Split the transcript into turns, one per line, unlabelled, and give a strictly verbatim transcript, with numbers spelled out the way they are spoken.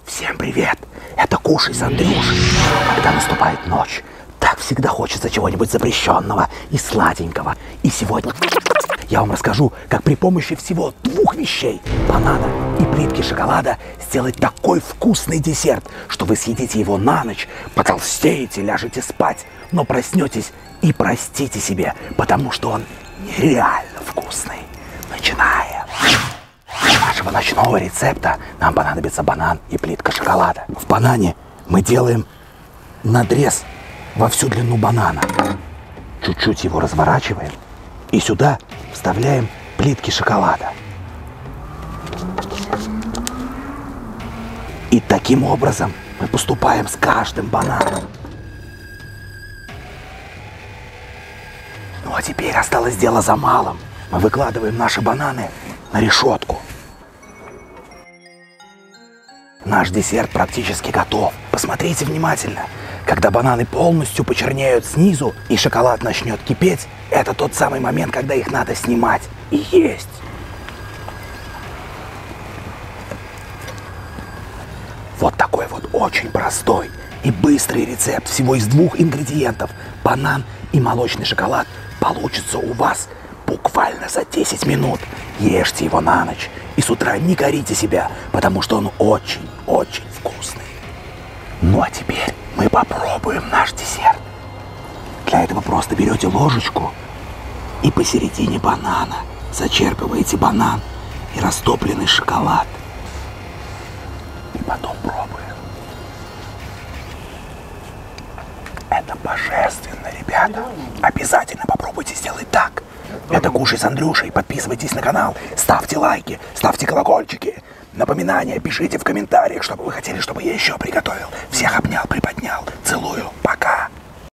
Всем привет! Это Кушай с Андрюшей. Когда наступает ночь, так всегда хочется чего-нибудь запрещенного и сладенького. И сегодня я вам расскажу, как при помощи всего двух вещей – банана и плитки шоколада – сделать такой вкусный десерт, что вы съедите его на ночь, потолстеете, ляжете спать, но проснетесь и простите себе, потому что он нереально вкусный. Начинаем! Для нашего ночного рецепта нам понадобится банан и плитка шоколада. В банане мы делаем надрез во всю длину банана. Чуть-чуть его разворачиваем и сюда вставляем плитки шоколада. И таким образом мы поступаем с каждым бананом. Ну а теперь осталось дело за малым. Мы выкладываем наши бананы на решетку. Наш десерт практически готов. Посмотрите внимательно. Когда бананы полностью почернеют снизу и шоколад начнет кипеть, это тот самый момент, когда их надо снимать и есть. Вот такой вот очень простой и быстрый рецепт всего из двух ингредиентов – банан и молочный шоколад – получится у вас буквально за десять минут. Ешьте его на ночь и с утра не корите себя, потому что он очень-очень вкусный. Ну а теперь мы попробуем наш десерт. Для этого просто берете ложечку и посередине банана зачерпываете банан и растопленный шоколад. И потом пробуем. Это божественно, ребята. Обязательно попробуйте сделать так. Это Кушай с Андрюшей. Подписывайтесь на канал, ставьте лайки, ставьте колокольчики. Напоминания пишите в комментариях, что бы вы хотели, чтобы я еще приготовил. Всех обнял, приподнял.